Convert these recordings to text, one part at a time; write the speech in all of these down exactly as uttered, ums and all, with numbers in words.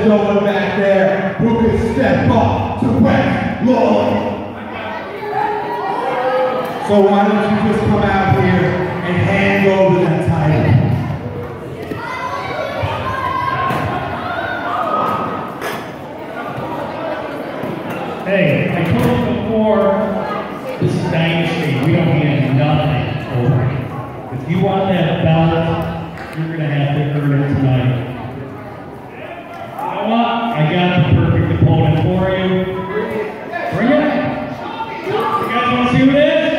there's no one back there who can step up to Wes Lloyd. So why don't you just come out here and hand over that title? Hey, I told you before, this is Dynasty. We don't hand nothing over. If you want that belt, you're going to have to earn it tonight. You know what? I got the perfect opponent for you. Bring it. You guys want to see who it is?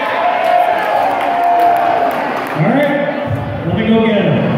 All right, let me go get him.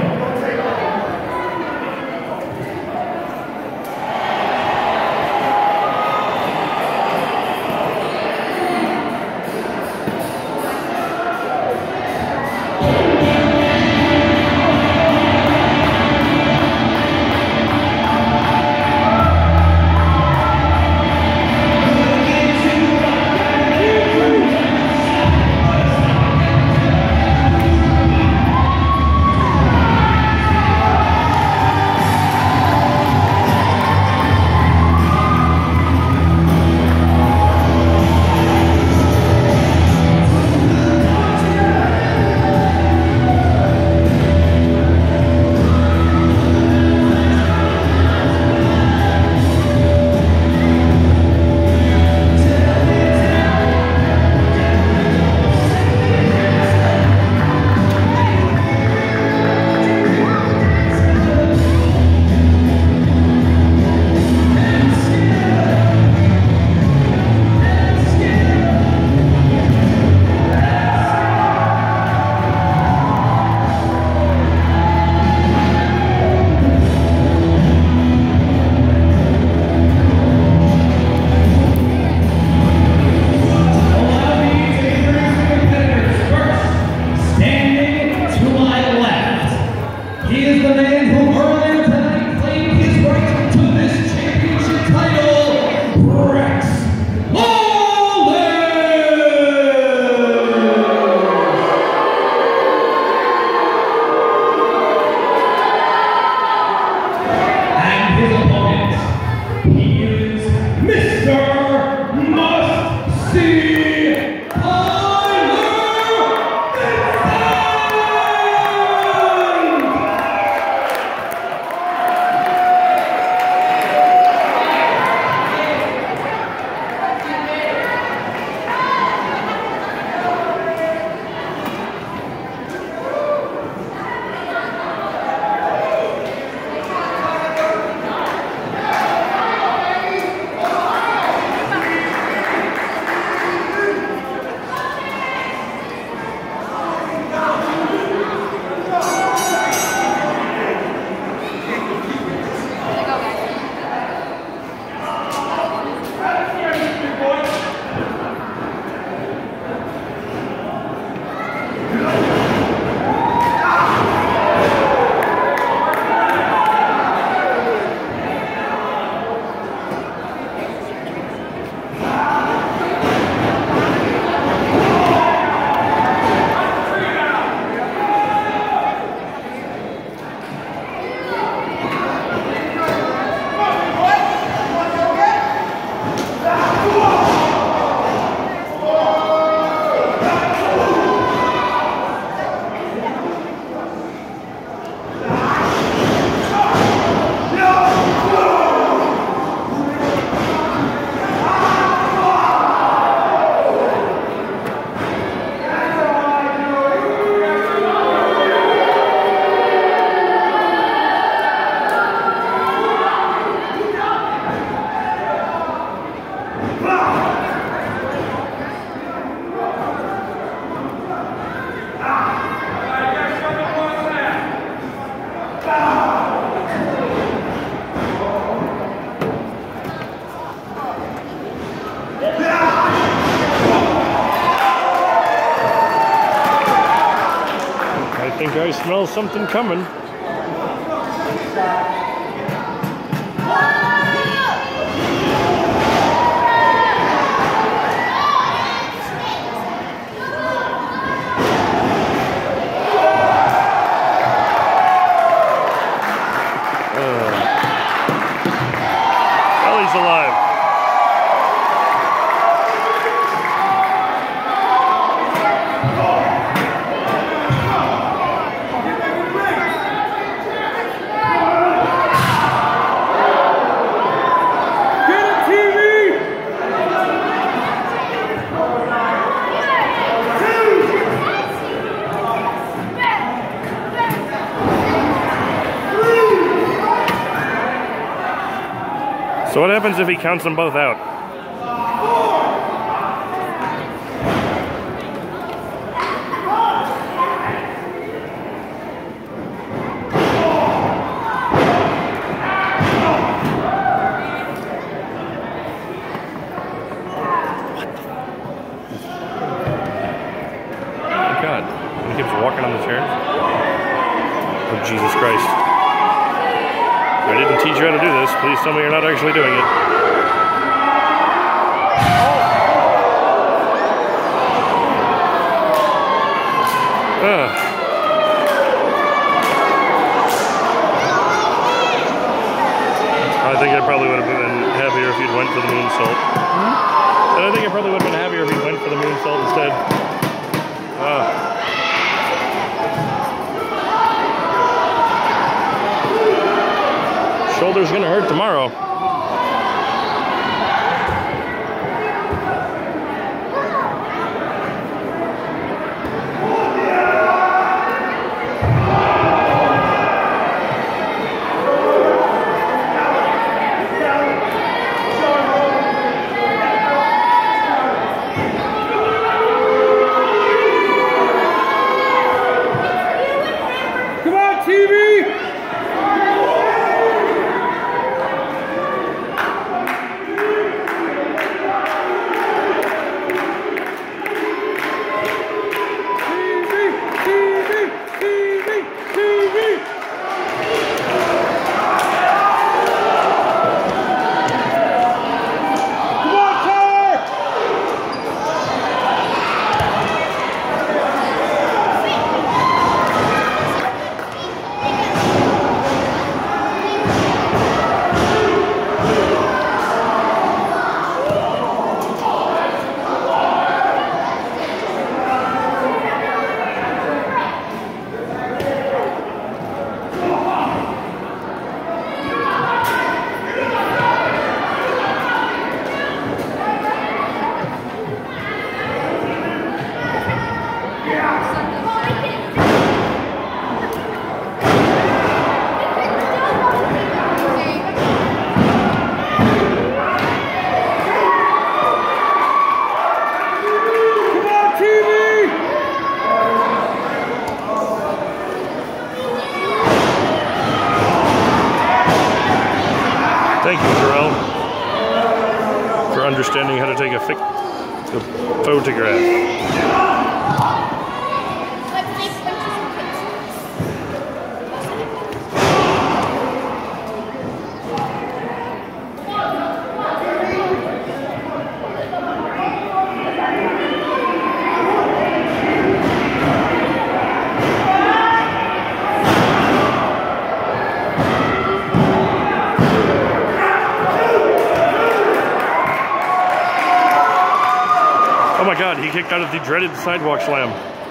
think I smell something coming. Uh. So what happens if he counts them both out? Oh God, he keeps walking on the chair. Oh Jesus Christ. I didn't teach you how to do this. Please tell me you're not actually doing it. Ugh. I think I probably would have been happier if you'd went for the moonsault. Hmm? And I think I probably would have been happier if you went for the moonsault instead. Ah. Shoulder's gonna hurt tomorrow. Come on, T V! Thank you, Terrell, for understanding how to take a, a photograph. Oh my God, he kicked out of the dreaded sidewalk slam.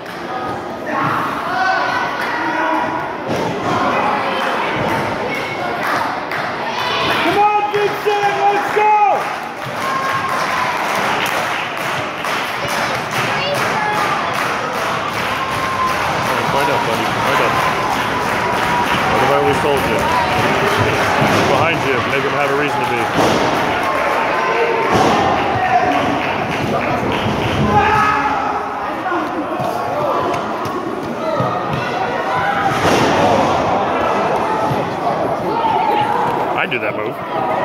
Come on, Big Sam, let's go! Right up, buddy. Right up. What have I always told you? Behind you, make him have a reason to be. I do that move.